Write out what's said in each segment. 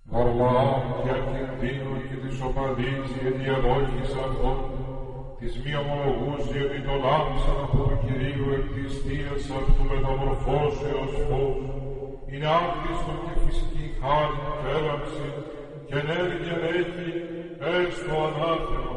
Παρλά και κινδύνου και της οπαδής και διαδόχης αυτών, της μη ομολογούς διότι το λάμψαν από του Κυρίου εκ της θείας αυτού μεταμορφώσεως φως, είναι άκτιστο και φυσική χάρη και έλαμψη και ενέργεια έχει έστω ανάθεμα.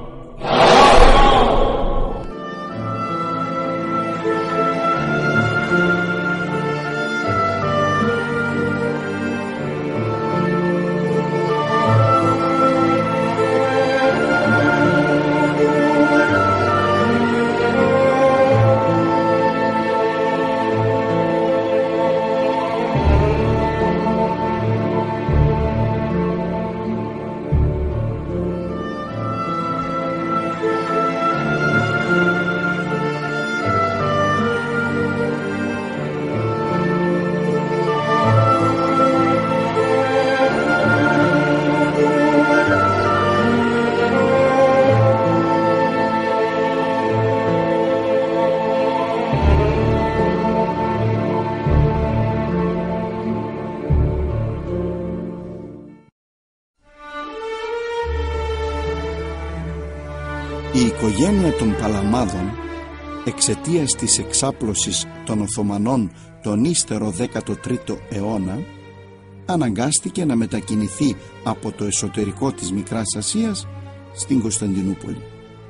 Η οικογένεια των Παλαμάδων, εξαιτίας της εξάπλωσης των Οθωμανών τον ύστερο 13ο αιώνα, αναγκάστηκε να μετακινηθεί από το εσωτερικό της Μικράς Ασίας στην Κωνσταντινούπολη.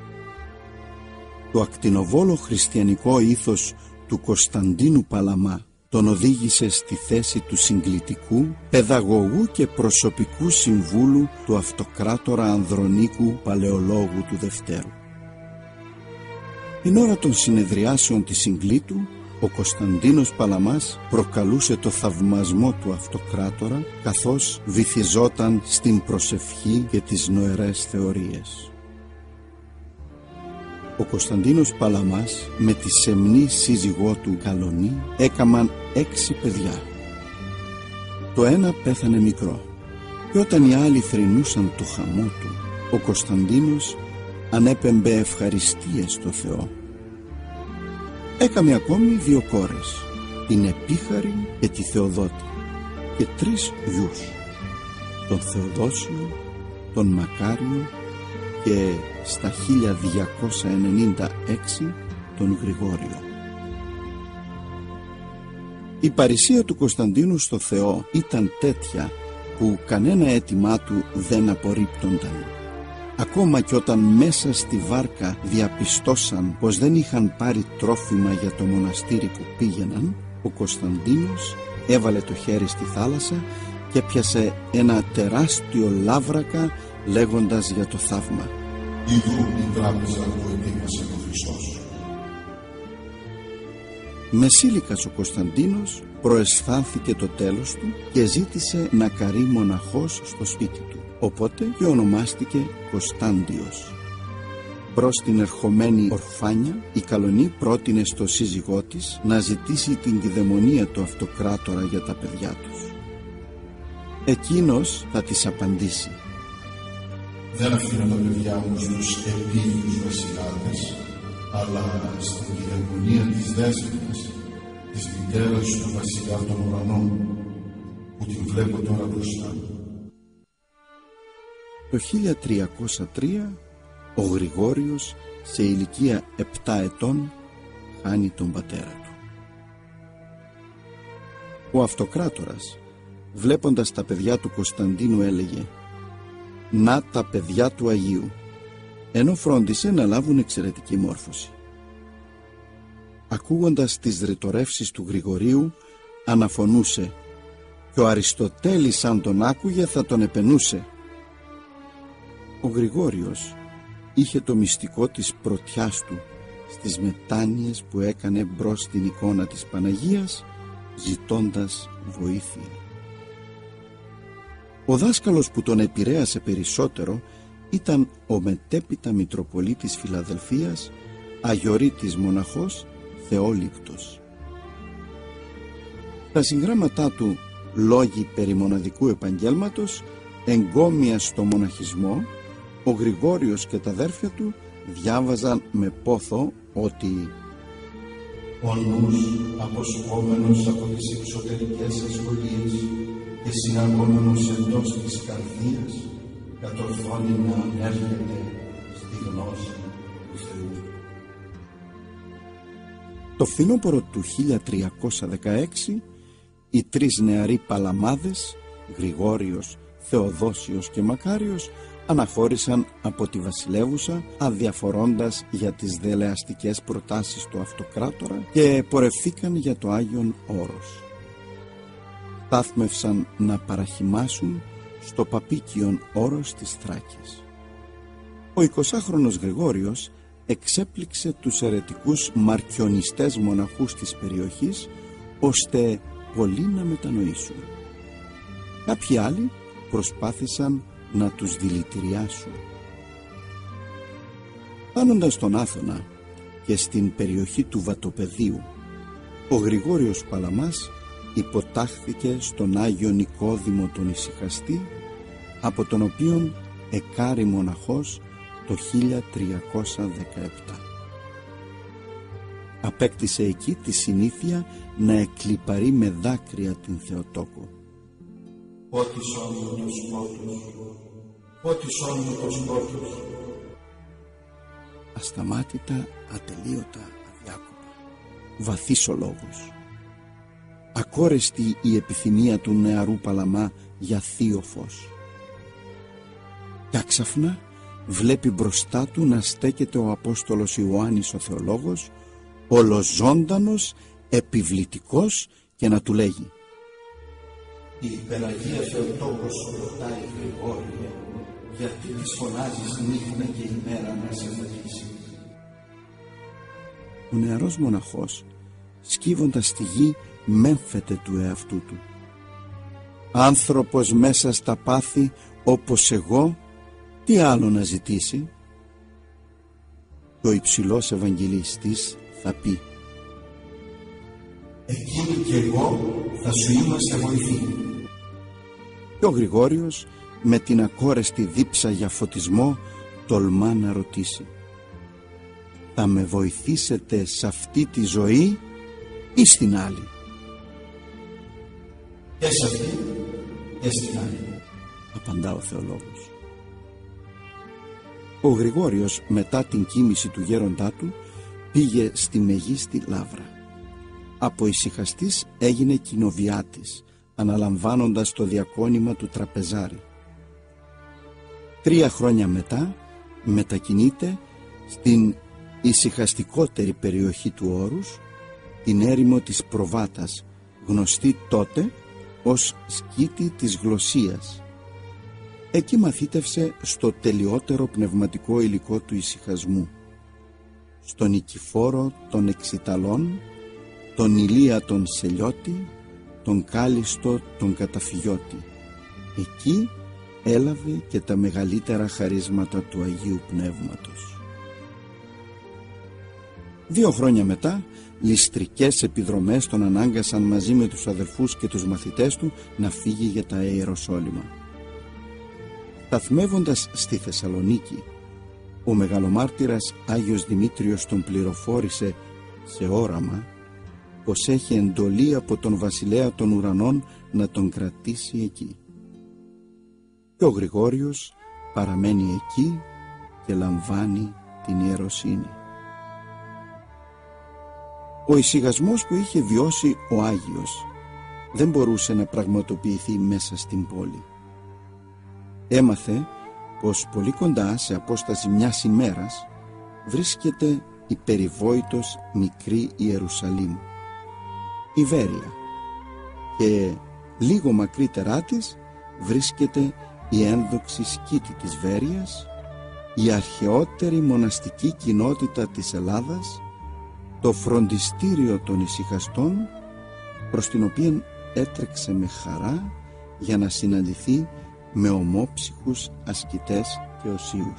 Το ακτινοβόλο χριστιανικό ήθος του Κωνσταντίνου Παλαμά τον οδήγησε στη θέση του συγκλητικού, παιδαγωγού και προσωπικού συμβούλου του αυτοκράτορα Ανδρονίκου Παλαιολόγου του Δευτέρου. Την ώρα των συνεδριάσεων της συγκλήτου, ο Κωνσταντίνος Παλαμάς προκαλούσε το θαυμασμό του αυτοκράτορα, καθώς βυθιζόταν στην προσευχή και τις νοερές θεωρίες. Ο Κωνσταντίνος Παλαμάς με τη σεμνή σύζυγό του Καλονή έκαμαν 6 παιδιά. Το ένα πέθανε μικρό και όταν οι άλλοι θρηνούσαν το χαμό του, ο Κωνσταντίνος ανέπεμπε ευχαριστίες στο Θεό. Έκαμε ακόμη 2 κόρες, την Επίχαρη και τη Θεοδότη, και 3 γιους, τον Θεοδόσιο, τον Μακάριο και στα 1296 τον Γρηγόριο. Η παρησία του Κωνσταντίνου στο Θεό ήταν τέτοια που κανένα αίτημά του δεν απορρίπτονταν. Ακόμα και όταν μέσα στη βάρκα διαπιστώσαν πως δεν είχαν πάρει τρόφιμα για το μοναστήρι που πήγαιναν, ο Κωνσταντίνος έβαλε το χέρι στη θάλασσα και πιάσε ένα τεράστιο λάβρακα, λέγοντας για το θαύμα: «Ιδού η τράπεζα που ετοίμασε ο Χριστός». Μεσήλικας ο Κωνσταντίνος προαισθάνθηκε το τέλος του και ζήτησε να καρεί μοναχός στο σπίτι του, οπότε και ονομάστηκε Κωνστάντιος. Προς την ερχομένη ορφάνια, η Καλονή πρότεινε στο σύζυγό της να ζητήσει την κηδαιμονία του αυτοκράτορα για τα παιδιά τους. Εκείνος θα της απαντήσει: «Δεν αφήνω τα παιδιά μου στους επίγειους βασιλάδες, αλλά στην κηδαιμονία της Δέσποινας, της μητέρας του βασιλιά των ουρανών, που την βλέπω τώρα μπροστά μου». Το 1303 ο Γρηγόριος σε ηλικία 7 ετών χάνει τον πατέρα του. Ο αυτοκράτορας, βλέποντας τα παιδιά του Κωνσταντίνου, έλεγε: «Να τα παιδιά του Αγίου», ενώ φρόντισε να λάβουν εξαιρετική μόρφωση. Ακούγοντας τις ρητορεύσεις του Γρηγορίου, αναφωνούσε, και ο Αριστοτέλης αν τον άκουγε θα τον επενούσε. Ο Γρηγόριος είχε το μυστικό της πρωτιάς του στις μετάνοιες που έκανε μπρος στην εικόνα της Παναγίας, ζητώντας βοήθεια. Ο δάσκαλος που τον επηρέασε περισσότερο ήταν ο μετέπειτα Μητροπολίτης Φιλαδελφίας, Αγιορείτης μοναχός Θεόληκτος. Τα συγγράμματά του «Λόγοι περί μοναδικού επαγγέλματος», εγκόμια στο μοναχισμό, ο Γρηγόριος και τα αδέρφια του διάβαζαν με πόθο ότι «Ο νους, αποσκόμενος από τις εξωτερικές ασχολίες, και συναγόμενος εντός της καρδίας κατορθώνει να ανέρχεται στη γνώση του Θεού. Το φθινόπωρο του 1316 οι τρεις νεαροί παλαμάδες, Γρηγόριος, Θεοδόσιος και Μακάριος, αναχώρησαν από τη βασιλεύουσα αδιαφορώντας για τις δελεαστικές προτάσεις του αυτοκράτορα και πορευθήκαν για το Άγιον Όρος. Στάθμευσαν να παραχυμάσουν στο Παπίκιον Όρος της Θράκης. Ο 20χρονος Γρηγόριος εξέπληξε τους αιρετικούς μαρκιονιστές μοναχούς της περιοχής, ώστε πολλοί να μετανοήσουν. Κάποιοι άλλοι προσπάθησαν να τους δηλητηριάσουν. Φτάνοντας στον Άθωνα και στην περιοχή του Βατοπεδίου, ο Γρηγόριος Παλαμάς υποτάχθηκε στον Άγιο Νικόδημο τον Ησυχαστή, από τον οποίον εκάρη μοναχός το 1317. Απέκτησε εκεί τη συνήθεια να εκλιπαρεί με δάκρυα την Θεοτόκο. Πότισόν μου τους πότους, πότισόν μου τους πότους. Ασταμάτητα, ατελείωτα, αδιάκοπα. Βαθύς ο λόγος. Ακόρεστη η επιθυμία του νεαρού Παλαμά για θείο φως. Κι άξαφνα βλέπει μπροστά του να στέκεται ο Απόστολος Ιωάννης ο Θεολόγος, ολοζώντανος, επιβλητικός, και να του λέγει: «Η υπεραγία Θεοτόκος ρωτάει, Γρηγόριε, γιατί της φωνάζεις νύχτα και ημέρα να σε βοηθήσει?» Ο νεαρός μοναχός, σκύβοντας στη γη, μέμφεται του εαυτού του: «Άνθρωπος μέσα στα πάθη όπως εγώ, τι άλλο να ζητήσει?» Και ο υψηλός Ευαγγελιστής θα πει: «Εκείνοι κι εγώ θα σου είμαστε βοηθοί». Και ο Γρηγόριος με την ακόρεστη δίψα για φωτισμό τολμά να ρωτήσει: «Θα με βοηθήσετε σε αυτή τη ζωή ή στην άλλη?» «Και σε αυτή και στην άλλη», απαντά ο Θεολόγος. Ο Γρηγόριος, μετά την κοίμηση του γέροντά του, πήγε στη Μεγίστη Λαύρα. Από ησυχαστής έγινε κοινοβιάτης, αναλαμβάνοντας το διακόνημα του τραπεζάρη. 3 χρόνια μετά μετακινείται στην ησυχαστικότερη περιοχή του Όρους, την έρημο της Προβάτας, γνωστή τότε ως σκήτη της Γλωσσίας. Εκεί μαθήτευσε στο τελειότερο πνευματικό υλικό του ησυχασμού, στον Νικηφόρο των Εξιταλών, τον Ηλία τον Σελιώτη, τον Κάλιστο τον Καταφυγιώτη. Εκεί έλαβε και τα μεγαλύτερα χαρίσματα του Αγίου Πνεύματος. 2 χρόνια μετά, ληστρικές επιδρομές τον ανάγκασαν μαζί με τους αδελφούς και τους μαθητές του να φύγει για τα Ιεροσόλυμα. Σταθμεύοντας στη Θεσσαλονίκη, ο μεγαλομάρτυρας Άγιος Δημήτριος τον πληροφόρησε σε όραμα πως έχει εντολή από τον βασιλέα των ουρανών να τον κρατήσει εκεί. Και ο Γρηγόριος παραμένει εκεί και λαμβάνει την ιεροσύνη. Ο εισηγασμός που είχε βιώσει ο Άγιος δεν μπορούσε να πραγματοποιηθεί μέσα στην πόλη. Έμαθε πως πολύ κοντά, σε απόσταση 1 ημέρας, βρίσκεται η περιβόητος μικρή Ιερουσαλήμ, η Βέρεια, και λίγο μακρύτερά της βρίσκεται η ένδοξη σκήτη της Βέρειας, η αρχαιότερη μοναστική κοινότητα της Ελλάδας, το φροντιστήριο των ησυχαστών, προς την οποία έτρεξε με χαρά για να συναντηθεί με ομόψυχους ασκητές και οσίους.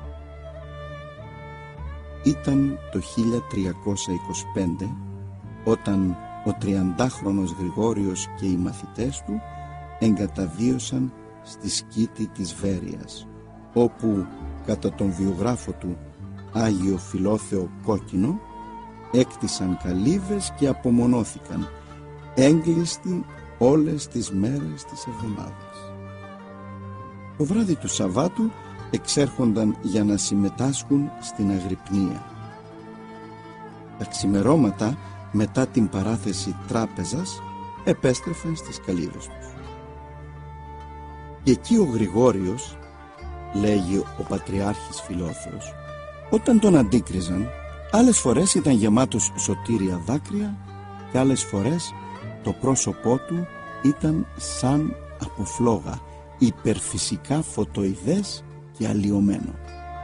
Ήταν το 1325 όταν ο 30χρονος Γρηγόριος και οι μαθητές του εγκαταβίωσαν στη σκήτη της Βέρειας, όπου κατά τον βιογράφο του Άγιο Φιλόθεο Κόκκινο έκτισαν καλύβες και απομονώθηκαν έγκλειστοι όλες τις μέρες της εβδομάδας. Το βράδυ του Σαββάτου εξέρχονταν για να συμμετάσχουν στην αγρυπνία. Τα ξημερώματα, μετά την παράθεση τράπεζας, επέστρεφαν στις καλύβες τους. Και εκεί ο Γρηγόριος, λέγει ο Πατριάρχης Φιλόθεος, όταν τον αντίκριζαν, άλλες φορές ήταν γεμάτος σωτήρια δάκρυα και άλλες φορές το πρόσωπό του ήταν σαν από φλόγα, υπερφυσικά φωτοειδές και αλλοιωμένο.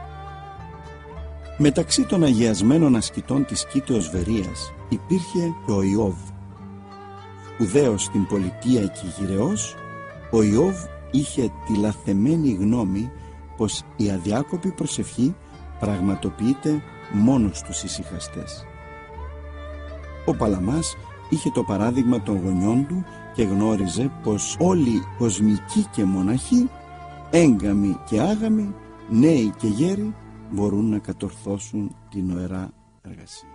Μεταξύ των αγιασμένων ασκητών της Κήτεως Βερίας υπήρχε και ο Ιώβ. Σπουδαίος στην πολιτεία και γυρεός, ο Ιώβ είχε τη λαθεμένη γνώμη πως η αδιάκοπη προσευχή πραγματοποιείται μόνο στους ησυχαστές. Ο Παλαμάς είχε το παράδειγμα των γονιών του και γνώριζε πως όλοι κοσμικοί και μοναχοί, έγκαμοι και άγαμοι, νέοι και γέροι, μπορούν να κατορθώσουν την οερά εργασία.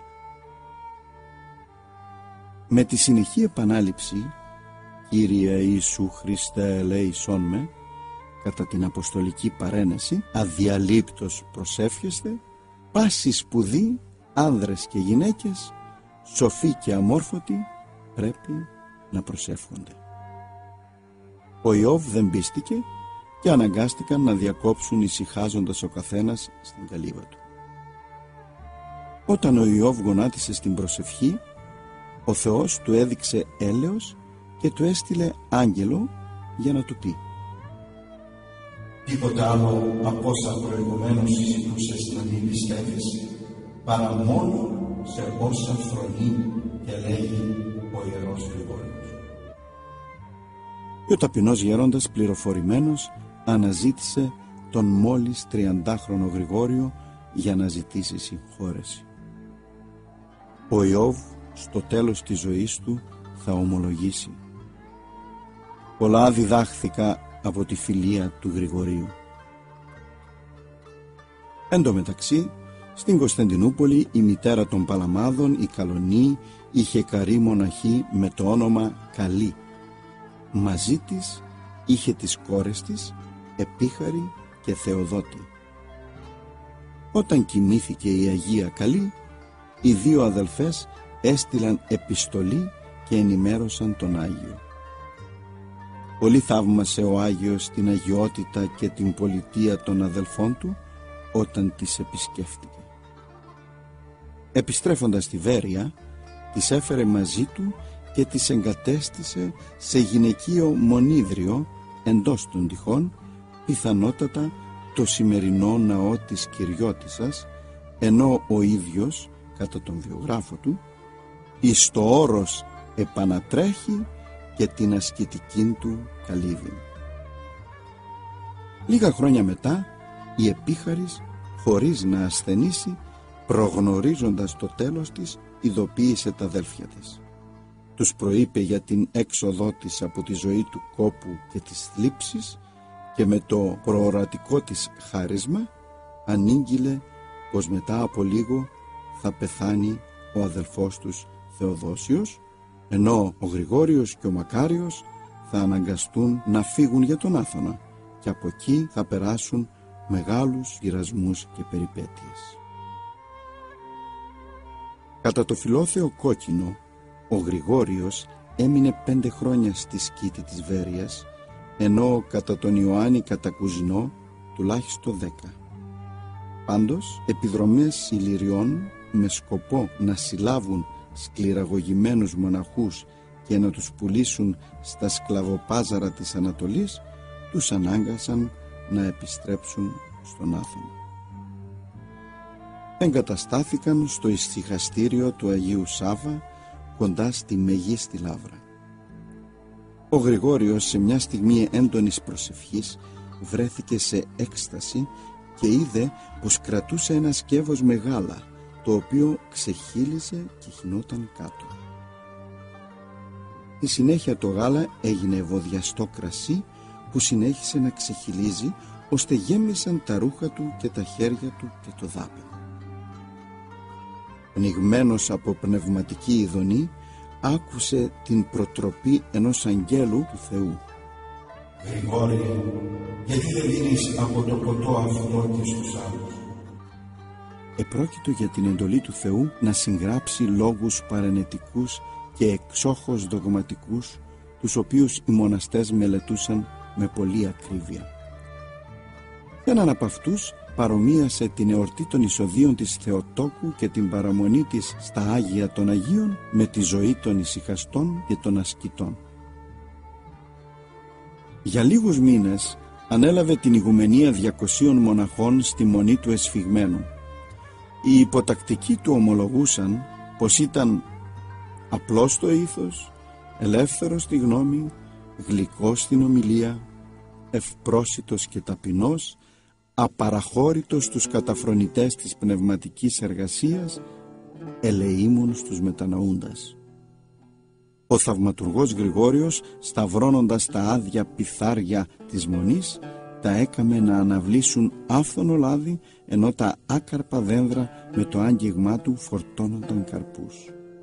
Με τη συνεχή επανάληψη «Κύριε Ιησού Χριστέ ελέησόν με», κατά την αποστολική παρένεση, αδιαλείπτως προσεύχεστε, πάση σπουδή, άνδρες και γυναίκες, σοφοί και αμόρφωτοι, πρέπει να προσεύχονται. Ο Ιώβ δεν πίστηκε και αναγκάστηκαν να διακόψουν ησυχάζοντας ο καθένας στην καλύβα του. Όταν ο Ιώβ γονάτισε στην προσευχή, ο Θεός του έδειξε έλεος και του έστειλε άγγελο για να του πει: «Τίποτα άλλο από όσα προηγουμένως συζητούσες να μην πιστεύεις, παρά μόνο σε όσα φρονεί και λέγει ο Ιερός Γρηγόριος». Και ο ταπεινός γέροντας, πληροφορημένος, αναζήτησε τον μόλις 30χρονο Γρηγόριο για να ζητήσει συγχώρεση. Ο Ιώβ στο τέλος της ζωής του θα ομολογήσει: «Πολλά διδάχθηκα από τη φιλία του Γρηγορίου». Εν τω μεταξύ, στην Κωνσταντινούπολη η μητέρα των Παλαμάδων, η Καλονή, είχε καρή μοναχή με το όνομα Καλή. Μαζί της είχε τις κόρες της, Επίχαρη και Θεοδότη. Όταν κοιμήθηκε η Αγία Καλή, οι δύο αδελφές έστειλαν επιστολή και ενημέρωσαν τον Άγιο. Πολύ θαύμασε ο Άγιος την αγιότητα και την πολιτεία των αδελφών του όταν τις επισκέφτηκε. Επιστρέφοντας στη Βέρεια, τις έφερε μαζί του και τις εγκατέστησε σε γυναικείο μονίδριο εντός των τυχών, πιθανότατα το σημερινό ναό της Κυριώτισσας, ενώ ο ίδιος, κατά τον βιογράφο του, εις το όρος επανατρέχει και την ασκητική του καλύβη. Λίγα χρόνια μετά, η Επίχαρης, χωρίς να ασθενήσει, προγνωρίζοντας το τέλος της, ειδοποίησε τα αδέλφια της. Τους προείπε για την έξοδό της από τη ζωή του κόπου και της θλίψης και με το προορατικό της χάρισμα ανήγγειλε πως μετά από λίγο θα πεθάνει ο αδελφός τους Θεοδόσιος, ενώ ο Γρηγόριος και ο Μακάριος θα αναγκαστούν να φύγουν για τον Άθωνα και από εκεί θα περάσουν μεγάλους πειρασμούς και περιπέτειες. Κατά το Φιλόθεο Κόκκινο, ο Γρηγόριος έμεινε 5 χρόνια στη σκήτη της Βέρειας, ενώ κατά τον Ιωάννη Κατακουζινό τουλάχιστον 10. Πάντως, επιδρομές Ηλυριών με σκοπό να συλλάβουν σκληραγωγημένους μοναχούς και να τους πουλήσουν στα σκλαβοπάζαρα της Ανατολής, τους ανάγκασαν να επιστρέψουν στον Άθωνα. Εγκαταστάθηκαν στο ησυχαστήριο του Αγίου Σάβα, κοντά στη Μεγίστη Λαύρα. Ο Γρηγόριος, σε μια στιγμή έντονης προσευχής, βρέθηκε σε έκσταση και είδε πως κρατούσε ένα σκεύος με γάλα, το οποίο ξεχύλιζε και χυνόταν κάτω. Στη συνέχεια το γάλα έγινε ευωδιαστό κρασί που συνέχισε να ξεχυλίζει, ώστε γέμισαν τα ρούχα του και τα χέρια του και το δάπεδο. Πνιγμένος από πνευματική ειδονή, άκουσε την προτροπή ενός αγγέλου του Θεού. Γρηγόρη, γιατί δεν δίνεις από το ποτό αυτό και στους άλλους? Επρόκειτο για την εντολή του Θεού να συγγράψει λόγους παρενετικούς και εξόχως δογματικούς, τους οποίους οι μοναστές μελετούσαν με πολλή ακρίβεια. Έναν από αυτούς παρομοίασε την εορτή των εισοδίων της Θεοτόκου και την παραμονή της στα Άγια των Αγίων με τη ζωή των ησυχαστών και των ασκητών. Για λίγους μήνες ανέλαβε την ηγουμενία 200 μοναχών στη Μονή του Εσφυγμένου. Οι υποτακτικοί του ομολογούσαν πως ήταν απλός στο ήθος, ελεύθερος στη γνώμη, γλυκός στην ομιλία, ευπρόσιτος και ταπεινός, απαραχώρητος στους καταφρονητές της πνευματικής εργασίας, ελεήμων στους μετανοούντας. Ο θαυματουργός Γρηγόριος, σταυρώνοντας τα άδεια πιθάρια της Μονής, τα έκαμε να αναβλήσουν άφθονο λάδι, ενώ τα άκαρπα δένδρα με το άγγιγμά του φορτώνονταν καρπούς.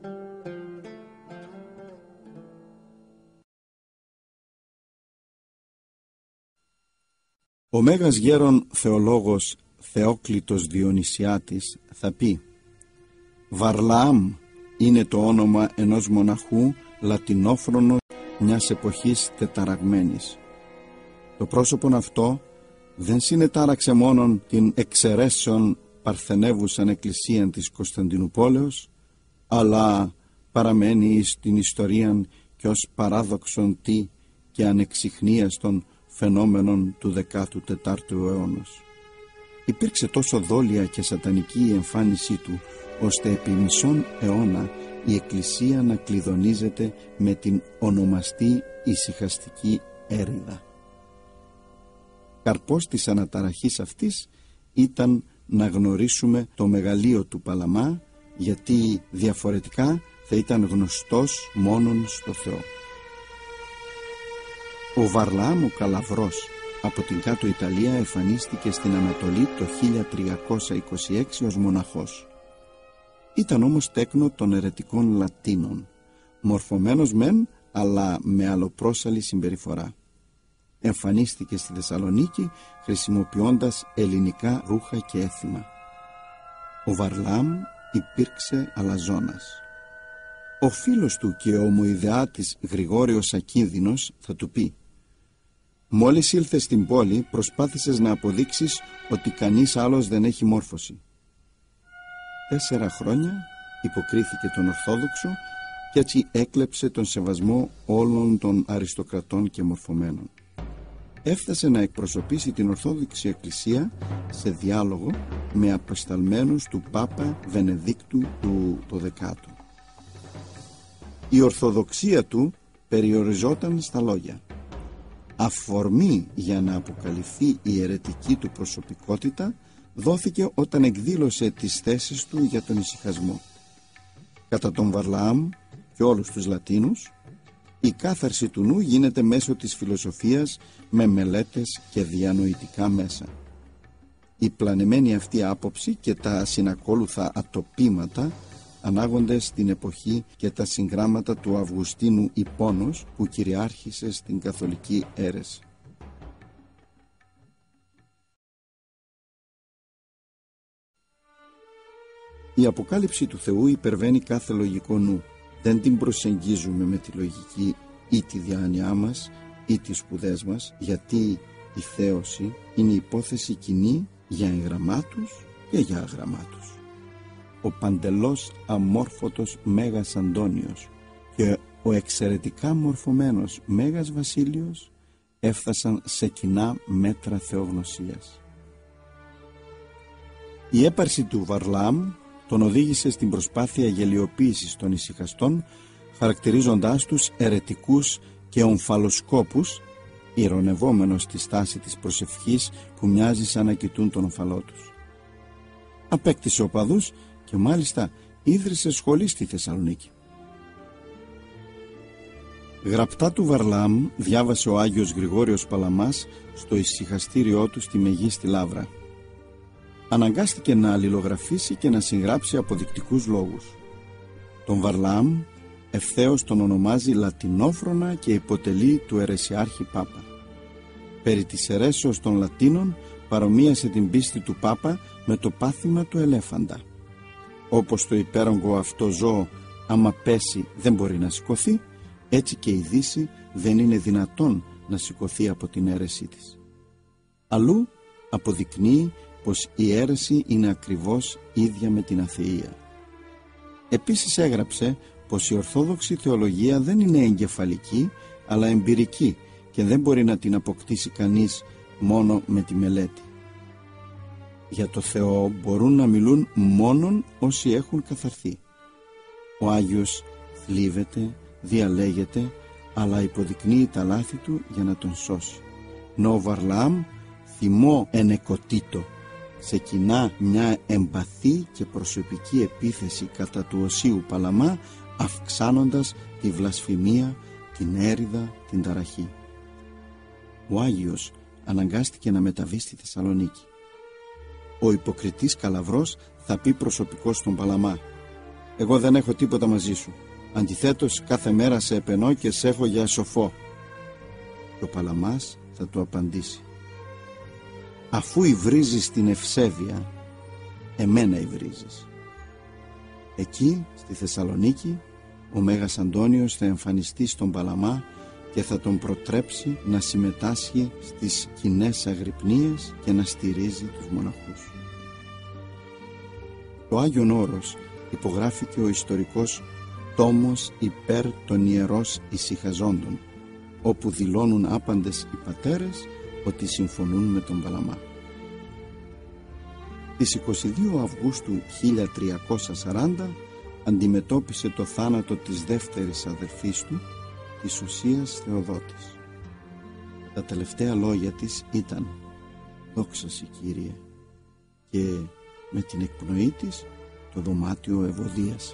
Ο Μέγας Γέρον Θεολόγος Θεόκλητος Διονυσιάτης θα πει: Βαρλαάμ είναι το όνομα ενός μοναχού λατινόφρονος μιας εποχής τεταραγμένης. Το πρόσωπον αυτό δεν συνετάραξε μόνον την εξαιρέσεων παρθενεύουσαν εκκλησίαν της Κωνσταντινουπόλεως, αλλά παραμένει στην ιστορίαν και ως παράδοξον τι και ανεξιχνίαστον φαινόμενων του 14ου αιώνος. Υπήρξε τόσο δόλια και σατανική η εμφάνισή του, ώστε επί μισόν αιώνα η Εκκλησία να κλειδονίζεται με την ονομαστή ησυχαστική έρηδα. Καρπός της αναταραχής αυτής ήταν να γνωρίσουμε το μεγαλείο του Παλαμά, γιατί διαφορετικά θα ήταν γνωστός μόνον στο Θεό. Ο Βαρλαάμ ο Καλαβρός από την κάτω Ιταλία εμφανίστηκε στην Ανατολή το 1326 ως μοναχός. Ήταν όμως τέκνο των αιρετικών Λατίνων, μορφωμένος μεν, αλλά με αλλοπρόσαλη συμπεριφορά. Εμφανίστηκε στη Θεσσαλονίκη χρησιμοποιώντας ελληνικά ρούχα και έθιμα. Ο Βαρλαάμ υπήρξε αλαζόνας. Ο φίλος του και ομοειδεάτης Γρηγόριος Ακίνδυνος θα του πει: «Μόλις ήλθες στην πόλη προσπάθησες να αποδείξεις ότι κανείς άλλος δεν έχει μόρφωση». 4 χρόνια υποκρίθηκε τον Ορθόδοξο και έτσι έκλεψε τον σεβασμό όλων των αριστοκρατών και μορφωμένων. Έφτασε να εκπροσωπήσει την Ορθόδοξη Εκκλησία σε διάλογο με απεσταλμένους του Πάπα Βενεδίκτου του 12ου. Η ορθοδοξία του περιοριζόταν στα λόγια. Αφορμή για να αποκαλυφθεί η αιρετική του προσωπικότητα δόθηκε όταν εκδήλωσε τις θέσεις του για τον ησυχασμό. Κατά τον Βαρλαάμ και όλους τους Λατίνους, η κάθαρση του νου γίνεται μέσω της φιλοσοφίας με μελέτες και διανοητικά μέσα. Η πλανεμένη αυτή άποψη και τα συνακόλουθα ατοπήματα ανάγονται στην εποχή και τα συγγράμματα του Αυγουστίνου Ιππώνος που κυριάρχησε στην καθολική αίρεση. Η αποκάλυψη του Θεού υπερβαίνει κάθε λογικό νου. Δεν την προσεγγίζουμε με τη λογική ή τη διάνοιά μας ή τις σπουδές μας, γιατί η θέωση είναι υπόθεση κοινή για εγγραμμάτους και για αγραμμάτους. Ο παντελώς αμόρφωτος Μέγας Αντώνιος και ο εξαιρετικά μορφωμένος Μέγας Βασίλειος έφτασαν σε κοινά μέτρα θεογνωσίας. Η έπαρση του Βαρλαάμ τον οδήγησε στην προσπάθεια γελιοποίησης των ησυχαστών, χαρακτηρίζοντάς τους αιρετικούς και ομφαλοσκόπους, ηρωνευόμενος στη στάση της προσευχής που μοιάζει σαν να κοιτούν τον ομφαλό τους. Απέκτησε οπαδούς και μάλιστα ίδρυσε σχολή στη Θεσσαλονίκη. Γραπτά του Βαρλαάμ διάβασε ο Άγιος Γρηγόριος Παλαμάς στο ησυχαστήριό του στη Μεγίστη Λαύρα. Αναγκάστηκε να αλληλογραφήσει και να συγγράψει αποδεικτικούς λόγους. Τον Βαρλαάμ ευθέως τον ονομάζει λατινόφρονα και υποτελεί του αιρεσιάρχη Πάπα. Περί της αιρέσεως των Λατίνων παρομοίασε την πίστη του Πάπα με το πάθημα του ελέφαντα. Όπως το υπέρογκο αυτό ζώο άμα πέσει δεν μπορεί να σηκωθεί, έτσι και η Δύση δεν είναι δυνατόν να σηκωθεί από την αίρεσή της. Αλλού αποδεικνύει πως η αίρεση είναι ακριβώς ίδια με την αθεία. Επίσης έγραψε πως η Ορθόδοξη θεολογία δεν είναι εγκεφαλική αλλά εμπειρική και δεν μπορεί να την αποκτήσει κανείς μόνο με τη μελέτη. Για το Θεό μπορούν να μιλούν μόνον όσοι έχουν καθαρθεί. Ο Άγιος θλίβεται, διαλέγεται, αλλά υποδεικνύει τα λάθη του για να τον σώσει. Νο Βαρλάμ θυμό ενεκοτήτω, ξεκινά μια εμπαθή και προσωπική επίθεση κατά του οσίου Παλαμά, αυξάνοντας τη βλασφημία, την έριδα, την ταραχή. Ο Άγιος αναγκάστηκε να μεταβεί στη Θεσσαλονίκη. Ο υποκριτής Καλαβρός θα πει προσωπικός στον Παλαμά: «Εγώ δεν έχω τίποτα μαζί σου. Αντιθέτως κάθε μέρα σε επενώ και σε έχω για σοφό». Και ο Παλαμάς θα του απαντήσει: «Αφού υβρίζεις την ευσέβεια, εμένα υβρίζεις». Εκεί στη Θεσσαλονίκη ο Μέγας Αντώνιος θα εμφανιστεί στον Παλαμά και θα τον προτρέψει να συμμετάσχει στις κοινές αγρυπνίες και να στηρίζει τους μοναχούς. Το Άγιον Όρος υπογράφηκε ο ιστορικός τόμος υπέρ των ιερός ησυχαζόντων, όπου δηλώνουν άπαντες οι πατέρες ότι συμφωνούν με τον Παλαμά. Στις 22 Αυγούστου 1340 αντιμετώπισε το θάνατο της δεύτερης αδερφής του, της Ουσίας Θεοδότης. Τα τελευταία λόγια της ήταν «Δόξα σοι Κύριε», και με την εκπνοή της το δωμάτιο ευωδίασε.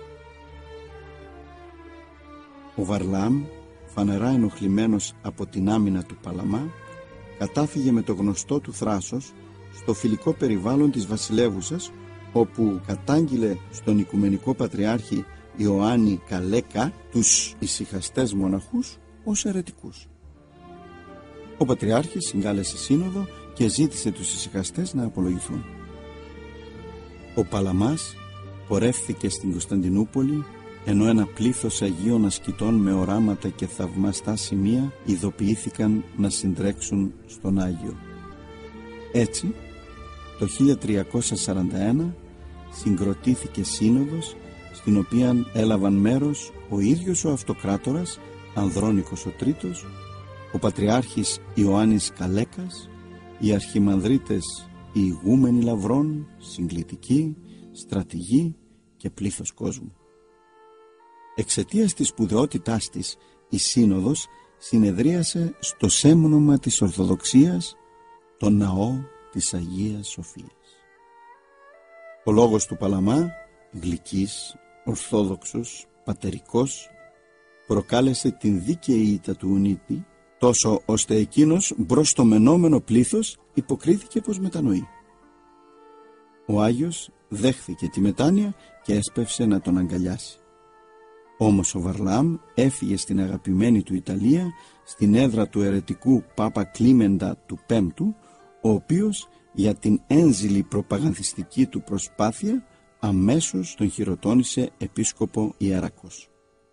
Ο Βαρλάμ, φανερά ενοχλημένος από την άμυνα του Παλαμά, κατάφυγε με το γνωστό του θράσος στο φιλικό περιβάλλον της βασιλεύουσας, όπου κατάγγειλε στον Οικουμενικό Πατριάρχη Ιωάννη Καλέκα τους ησυχαστές μοναχούς ως αιρετικούς. Ο Πατριάρχης συγκάλεσε σύνοδο και ζήτησε τους ησυχαστές να απολογηθούν. Ο Παλαμάς πορεύθηκε στην Κωνσταντινούπολη, ενώ ένα πλήθος Αγίων Ασκητών με οράματα και θαυμαστά σημεία ειδοποιήθηκαν να συντρέξουν στον Άγιο. Έτσι, το 1341 συγκροτήθηκε σύνοδος, στην οποία έλαβαν μέρος ο ίδιος ο Αυτοκράτορας Ανδρώνικος ο Τρίτος, ο Πατριάρχης Ιωάννης Καλέκας, οι αρχιμανδρίτες οι ηγούμενοι Λαυρών, συγκλητικοί, στρατηγοί και πλήθος κόσμου. Εξαιτίας της σπουδαιότητάς της, η Σύνοδος συνεδρίασε στο σέμνομα της Ορθοδοξίας, το ναό της Αγίας Σοφίας. Ο λόγος του Παλαμά, γλυκής, ορθόδοξος, πατερικός, προκάλεσε την δίκαιη ήττα του Ουνίτη, τόσο ώστε εκείνος μπρος στο μενόμενο πλήθος υποκρίθηκε πως μετανοεί. Ο Άγιος δέχθηκε τη μετάνοια και έσπευσε να τον αγκαλιάσει. Όμως ο Βαρλάμ έφυγε στην αγαπημένη του Ιταλία, στην έδρα του αιρετικού Πάπα Κλίμεντα του Πέμπτου, ο οποίος για την ένζηλη προπαγανδιστική του προσπάθεια αμέσως τον χειροτώνησε επίσκοπο ιερακός.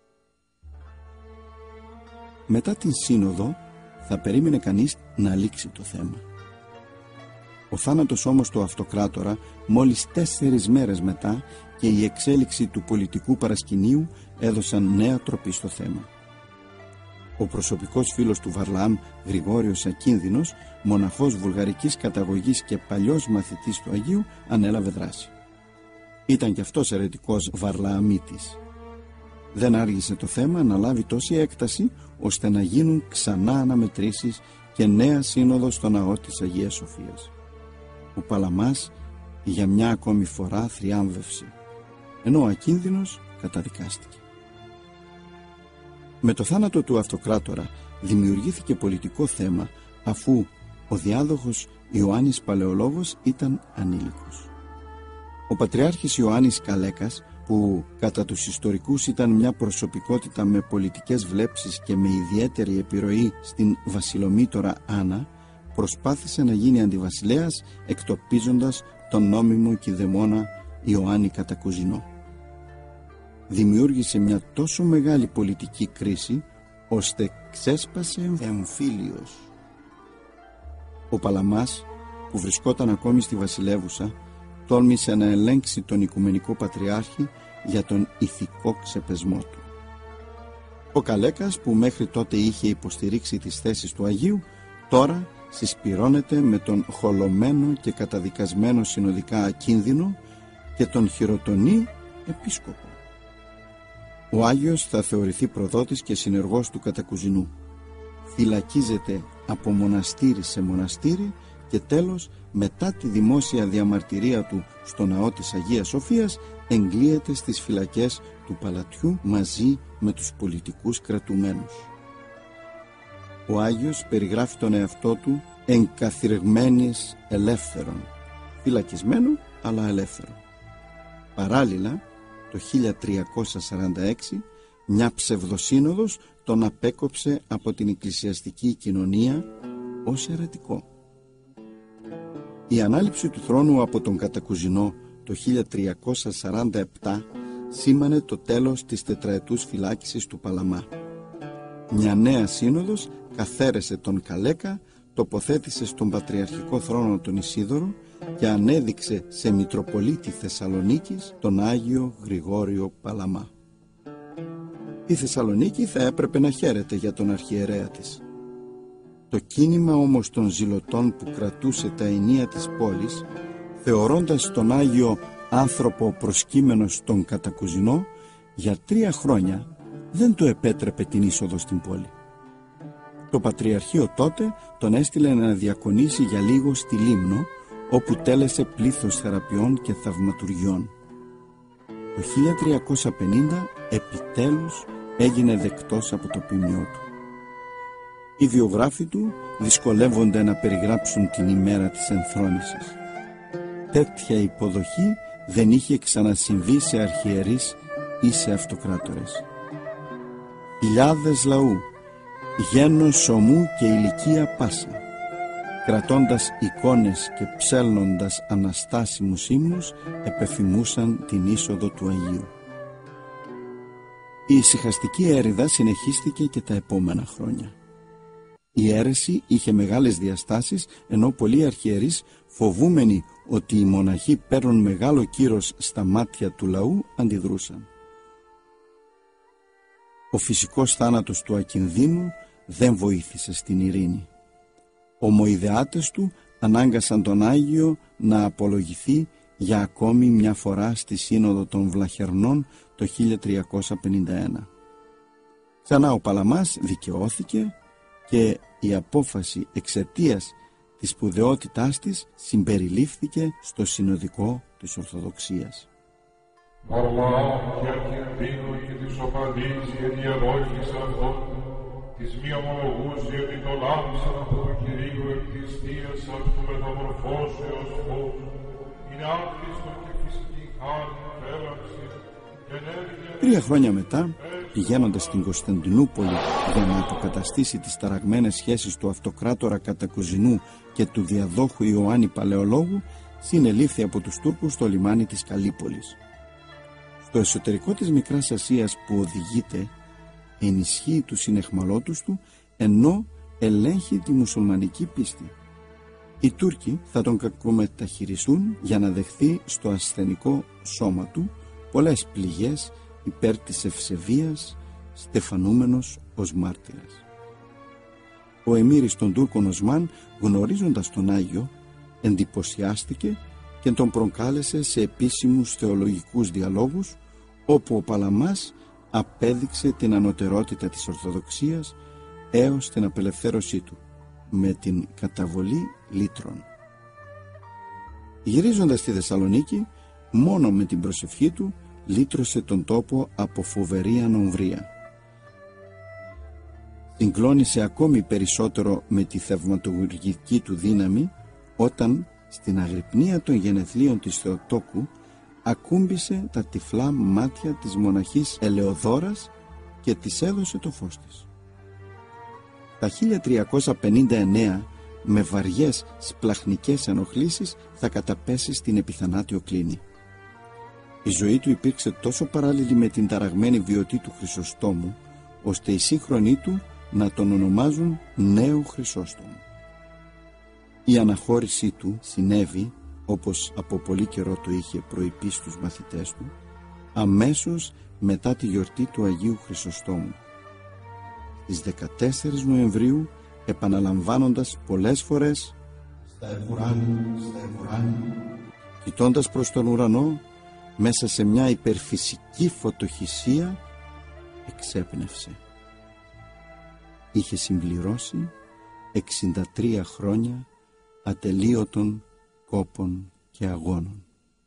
Μετά την σύνοδο θα περίμενε κανείς να λήξει το θέμα. Ο θάνατος όμως του Αυτοκράτορα μόλις 4 μέρες μετά και η εξέλιξη του πολιτικού παρασκηνίου έδωσαν νέα τροπή στο θέμα. Ο προσωπικός φίλος του Βαρλάμ, Γρηγόριος Ακίνδυνος, μοναχός βουλγαρικής καταγωγής και παλιός μαθητής του Αγίου, ανέλαβε δράση. Ήταν κι αυτός αιρετικός Βαρλααμίτης. Δεν άργησε το θέμα να λάβει τόση έκταση ώστε να γίνουν ξανά αναμετρήσεις και νέα σύνοδος στο ναό της Αγίας Σοφίας. Ο Παλαμάς για μια ακόμη φορά θριάμβευσε, ενώ ο Ακίνδυνος καταδικάστηκε. Με το θάνατο του Αυτοκράτορα δημιουργήθηκε πολιτικό θέμα, αφού ο διάδοχος Ιωάννης Παλαιολόγος ήταν ανήλικος. Ο Πατριάρχης Ιωάννης Καλέκας που κατά τους ιστορικούς ήταν μια προσωπικότητα με πολιτικές βλέψεις και με ιδιαίτερη επιρροή στην βασιλομήτωρα Άννα, προσπάθησε να γίνει αντιβασιλέας εκτοπίζοντας τον νόμιμο κηδεμόνα Ιωάννη Κατακουζινό. Δημιούργησε μια τόσο μεγάλη πολιτική κρίση ώστε ξέσπασε εμφύλιος. Ο Παλαμάς, που βρισκόταν ακόμη στη βασιλεύουσα, τόλμησε να ελέγξει τον Οικουμενικό Πατριάρχη για τον ηθικό ξεπεσμό του. Ο Καλέκας, που μέχρι τότε είχε υποστηρίξει τις θέσεις του Αγίου, τώρα συσπυρώνεται με τον χολωμένο και καταδικασμένο συνοδικά Ακίνδυνο και τον χειροτονή επίσκοπο. Ο Άγιος θα θεωρηθεί προδότης και συνεργός του Κατακουζινού. Φυλακίζεται από μοναστήρι σε μοναστήρι και τέλος, μετά τη δημόσια διαμαρτυρία του στο ναό της Αγίας Σοφίας, εγκλείεται στις φυλακές του Παλατιού μαζί με τους πολιτικούς κρατουμένους. Ο Άγιος περιγράφει τον εαυτό του εγκαθιδρυμένης ελεύθερον, φυλακισμένο αλλά ελεύθερο. Παράλληλα, το 1346 μια ψευδοσύνοδος τον απέκοψε από την εκκλησιαστική κοινωνία ως αιρετικό. Η ανάληψη του θρόνου από τον Κατακουζινό το 1347 σήμανε το τέλος της τετραετούς φυλάκισης του Παλαμά. Μια νέα σύνοδος καθαίρεσε τον Καλέκα, τοποθέτησε στον πατριαρχικό θρόνο τον Ισίδωρο και ανέδειξε σε Μητροπολίτη Θεσσαλονίκης τον Άγιο Γρηγόριο Παλαμά. Η Θεσσαλονίκη θα έπρεπε να χαίρεται για τον αρχιερέα της. Το κίνημα όμως των ζηλωτών που κρατούσε τα ενία της πόλης, θεωρώντας τον Άγιο άνθρωπο προσκύμενο στον Κατακουζινό, για 3 χρόνια δεν του επέτρεπε την είσοδο στην πόλη. Το Πατριαρχείο τότε τον έστειλε να διακονήσει για λίγο στη Λίμνο, όπου τέλεσε πλήθος θεραπειών και θαυματουργιών. Το 1350 επιτέλους έγινε δεκτός από το ποιμιό του. Οι βιογράφοι του δυσκολεύονται να περιγράψουν την ημέρα της ενθρόνησης. Τέτοια υποδοχή δεν είχε ξανασυμβεί σε αρχιερείς ή σε αυτοκράτορες. Χιλιάδες λαού, γένος ομού και ηλικία πάσα, κρατώντας εικόνες και ψέλνοντας αναστάσιμους ύμνους, επεφημούσαν την είσοδο του Αγίου. Η ησυχαστική έρηδα συνεχίστηκε και τα επόμενα χρόνια. Η αίρεση είχε μεγάλες διαστάσεις, ενώ πολλοί αρχιερείς, φοβούμενοι ότι οι μοναχοί παίρνουν μεγάλο κύρος στα μάτια του λαού, αντιδρούσαν. Ο φυσικός θάνατος του Ακινδύνου δεν βοήθησε στην ειρήνη. Ομοειδεάτες του ανάγκασαν τον Άγιο να απολογηθεί για ακόμη μια φορά στη Σύνοδο των Βλαχερνών το 1351. Ξανά ο Παλαμάς δικαιώθηκε και η απόφαση εξαιτίας της σπουδαιότητάς της συμπεριλήφθηκε στο συνοδικό της Ορθοδοξίας. Παρλά και Ακινδύνου και της οπαδής και διαδόχησαν της μη ομολογούς γιατί το λάμψαν από το Κυρίου εκ της Θείας αυτού μεταμορφώσεως φως, είναι άκτιστο και φυσική χάρη, φέλαξη, ενέργεια. 3 χρόνια μετά, πηγαίνοντας στην Κωνσταντινούπολη για να αποκαταστήσει τις ταραγμένες σχέσεις του αυτοκράτορα Κατακουζινού και του διαδόχου Ιωάννη Παλαιολόγου, συνελήφθη από τους Τούρκους στο λιμάνι της Καλύπολης. Στο εσωτερικό της Μικράς Ασίας που οδηγείται, ενισχύει τους συνεχμαλώτους του, ενώ ελέγχει τη μουσουλμανική πίστη. Οι Τούρκοι θα τον κακομεταχειριστούν για να δεχθεί στο ασθενικό σώμα του πολλές πληγές υπέρ της ευσεβίας, στεφανούμενος ως μάρτυρας. Ο εμμύρης των Τούρκων Οσμάν, γνωρίζοντας τον Άγιο, εντυπωσιάστηκε και τον προκάλεσε σε επίσημους θεολογικούς διαλόγους, όπου ο Παλαμάς απέδειξε την ανωτερότητα της Ορθοδοξίας έως την απελευθέρωσή του με την καταβολή λύτρων. Γυρίζοντας στη Θεσσαλονίκη, μόνο με την προσευχή του λύτρωσε τον τόπο από φοβερή ανομβρία. Συγκλώνησε ακόμη περισσότερο με τη θαυματουργική του δύναμη όταν στην αγρυπνία των γενεθλίων της Θεοτόκου ακούμπησε τα τυφλά μάτια της μοναχής Ελεοδόρας και της έδωσε το φως της. Τα 1359, με βαριές σπλαχνικές ενοχλήσεις, θα καταπέσει στην επιθανάτιο κλίνη. Η ζωή του υπήρξε τόσο παράλληλη με την ταραγμένη βιωτή του Χρυσοστόμου, ώστε οι σύγχρονοι του να τον ονομάζουν Νέο Χρυσόστομο. Η αναχώρησή του συνέβη, όπως από πολύ καιρό το είχε προειπεί στους μαθητές του, αμέσως μετά τη γιορτή του Αγίου Χρυσοστόμου. Στις 14 Νοεμβρίου, επαναλαμβάνοντας πολλές φορές «Στα Ευουράνη, στα Ευουράνη», κοιτώντας προς τον ουρανό, μέσα σε μια υπερφυσική φωτοχυσία, εξέπνευσε. Είχε συμπληρώσει 63 χρόνια ατελείωτων κόπων και αγώνων.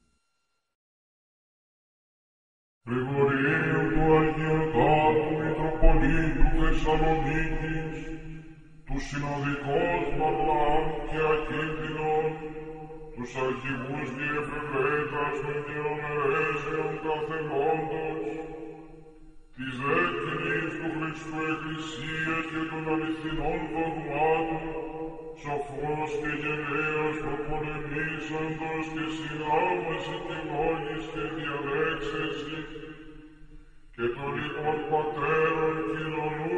Γρηγορίου του Αγιωτάτου Μητροπολίτου Θεσσαλονίκης, τους συνοδικούς Βαρλάμ και Ακίνδυνων, τους αρχηγούς διεφευρέτας των γερονερέσεων καθενόντος, της δε κοινής του Χριστού Εκκλησίας και των αληθινών δογμάτων, σοφός και γενναίος προπολεμήσαντος και συνάμαση και λόγης και διαδέξεση, και των λοιπόν πατέρων κοινωνού